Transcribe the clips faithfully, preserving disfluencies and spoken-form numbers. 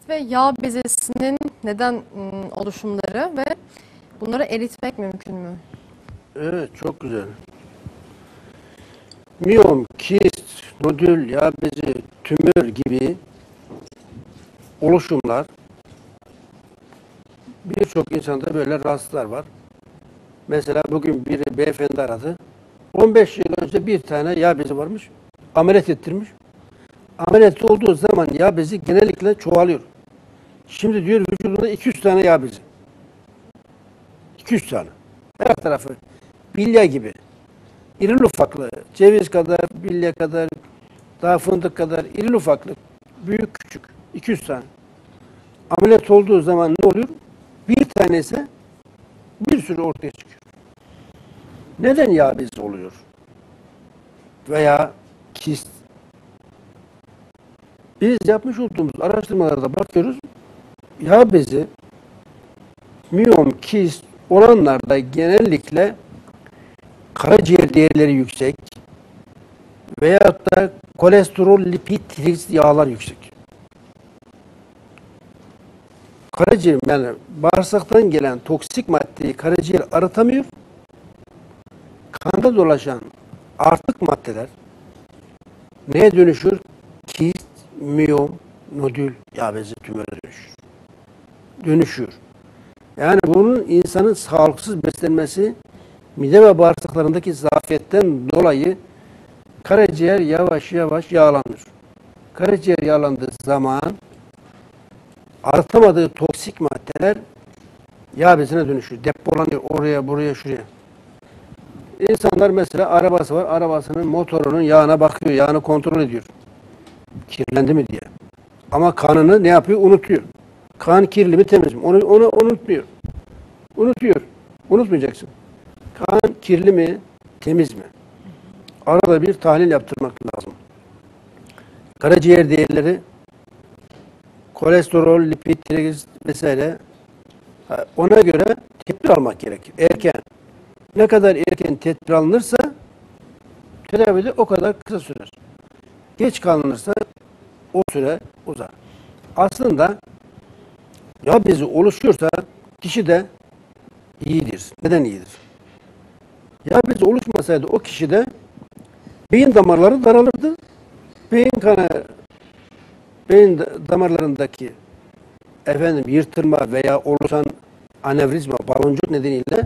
ve yağ bezesinin neden ım, oluşumları ve bunları eritmek mümkün mü? Evet, çok güzel. Miyom, kist, nodül, yağ bezi, tümör gibi oluşumlar, birçok insanda böyle rahatsızlıklar var. Mesela bugün bir beyefendi aradı. on beş yıl önce bir tane yağ bezi varmış. Ameliyat ettirmiş. Ameliyat olduğu zaman yağ bezi genellikle çoğalıyor. Şimdi diyor vücudunda iki yüz tane yağ bezi. iki yüz tane. Her tarafı bilye gibi. İrili ufaklı, ceviz kadar, bilye kadar, daha fındık kadar, irili ufaklı, büyük küçük, iki yüz tane. Ameliyat olduğu zaman ne oluyor? Bir tanesi bir sürü ortaya çıkıyor. Neden yağ bezi oluyor? Veya kist. Biz yapmış olduğumuz araştırmalarda bakıyoruz, yağ bezi, miyom, kist olanlarda genellikle karaciğer değerleri yüksek veyahut da kolesterol, lipid, trigliserit yağlar yüksek. Karaciğer, yani bağırsaktan gelen toksik maddeyi karaciğer arıtamıyor. Kanda dolaşan artık maddeler neye dönüşür? Kist, miyom, nodül, yağ bezi tümöre dönüşür. Dönüşüyor. Yani bunun insanın sağlıksız beslenmesi, mide ve bağırsaklarındaki zafiyetten dolayı karaciğer yavaş yavaş yağlanır. Karaciğer yağlandığı zaman arıtamadığı toksik maddeler yağ bezine dönüşür. Depolanıyor oraya, buraya, şuraya. İnsanlar mesela arabası var, arabasının motorunun yağına bakıyor, yağını kontrol ediyor. Kirlendi mi diye. Ama kanını ne yapıyor? Unutuyor. Kan kirli mi, temiz mi? Onu, onu unutmuyor. Unutuyor. Unutmayacaksın. Kan kirli mi, temiz mi? Arada bir tahlil yaptırmak lazım. Karaciğer değerleri, kolesterol, lipid, trigliserit vesaire, ona göre tedbir almak gerekir. Erken. Ne kadar erken tedbir alınırsa tedavi de o kadar kısa sürer. Geç kalınırsa o süre uzar. Aslında yağ bezi oluşuyorsa kişi de iyidir. Neden iyidir? Yağ bezi oluşmasaydı o kişide beyin damarları daralırdı. Beyin kanı, beyin damarlarındaki efendim yırtılma veya oluşan anevrizma, baloncuk nedeniyle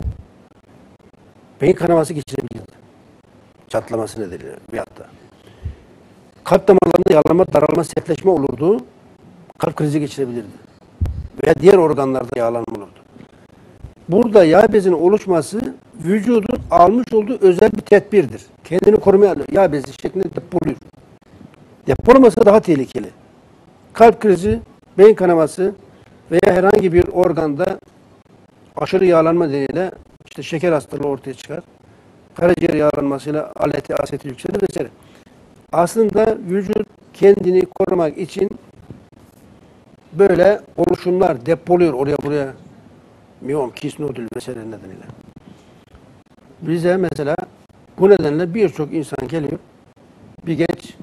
beyin kanaması geçirebilirdi. Çatlaması nedeniyle veyahut da. Kalp damarlarında yağlanma, daralma, sertleşme olurdu. Kalp krizi geçirebilirdi. Veya diğer organlarda yağlanma olurdu. Burada yağ bezinin oluşması vücudun almış olduğu özel bir tedbirdir. Kendini korumaya yağ bezi şeklinde depoluyor. Depolaması daha tehlikeli. Kalp krizi, beyin kanaması veya herhangi bir organda aşırı yağlanma nedeniyle işte şeker hastalığı ortaya çıkar. Karaciğer yağlanmasıyla aleti, aseti yükselir vesaire. Aslında vücut kendini korumak için böyle oluşumlar depoluyor oraya buraya. Miyom, kist, nodül vesaire nedeniyle. Bize mesela bu nedenle birçok insan geliyor. Bir genç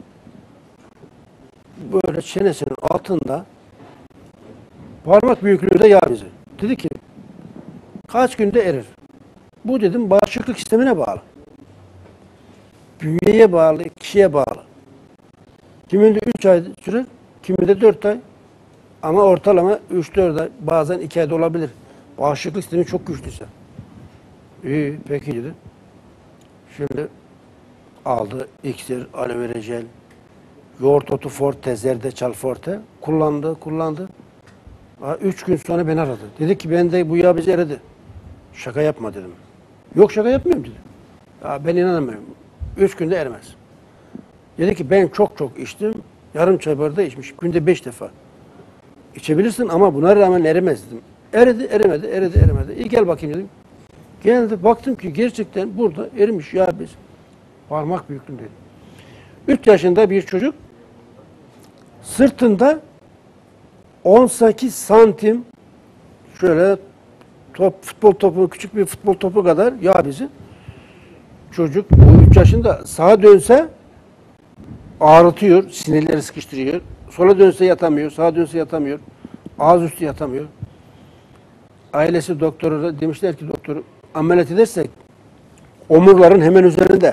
böyle çenesinin altında parmak büyüklüğünde yağ bezi. Dedi ki kaç günde erir? Bu dedim bağışıklık sistemine bağlı. Bünyeye bağlı, kişiye bağlı. Kiminde üç ay sürer, kiminde dört ay. Ama ortalama üç dört ay, bazen iki ayda olabilir. Bağışıklık sistemi çok güçlüyse. İyi, peki dedi. Şimdi aldı iksir, aloe vera jel, yoğurt otu forte, zerdeçal forte. Kullandı, kullandı. Üç gün sonra beni aradı. Dedi ki ben de bu yağ bezi eridi. Şaka yapma dedim. Yok şaka yapmıyorum dedi. Ya ben inanamıyorum. Üç günde erimez. Dedi ki ben çok çok içtim. Yarım çay bardağı içmiş. Günde beş defa. İçebilirsin ama buna rağmen erimez dedim. Eridi, eremedi, eridi, eremedi. İyi gel bakayım dedim. Geldi, baktım ki gerçekten burada erimiş yağ bezi. Parmak büyüklüğünde. Üç yaşında bir çocuk sırtında on sekiz santim şöyle top, futbol topu, küçük bir futbol topu kadar yağ bezi. Çocuk bu üç yaşında sağa dönse ağrıtıyor, sinirleri sıkıştırıyor. Sola dönse yatamıyor, sağa dönse yatamıyor. Ağız üstü yatamıyor. Ailesi doktora da demişler ki doktor ameliyat edersek omurların hemen üzerinde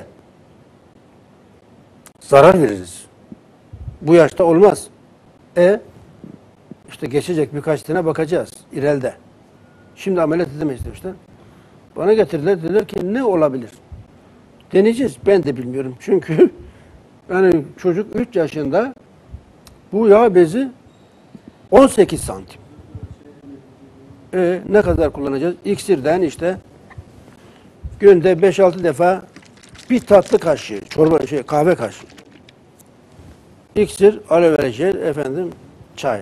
zarar veririz. Bu yaşta olmaz. E işte geçecek birkaç sene bakacağız ileride. Şimdi ameliyat edemeyiz demişler. Bana getirdiler dediler ki ne olabilir? Deneyeceğiz. Ben de bilmiyorum. Çünkü yani çocuk üç yaşında bu yağ bezi on sekiz santim. E, ne kadar kullanacağız? İksirden işte günde beş altı defa bir tatlı kaşığı, çorba şey kahve kaşığı. İksir, aloe vera jel, efendim çay.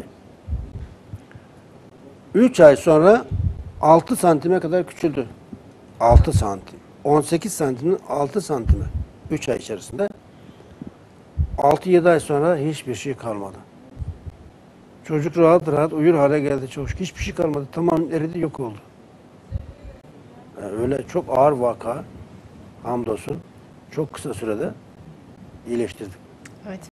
üç ay sonra altı santime kadar küçüldü. altı santim. on sekiz santimin altı santime. üç ay içerisinde. altı yedi ay sonra hiçbir şey kalmadı. Çocuk rahat rahat uyur hale geldi çocuk. Hiçbir şey kalmadı. Tamam eridi yok oldu. Yani öyle çok ağır vaka hamdolsun çok kısa sürede iyileştirdik. Evet.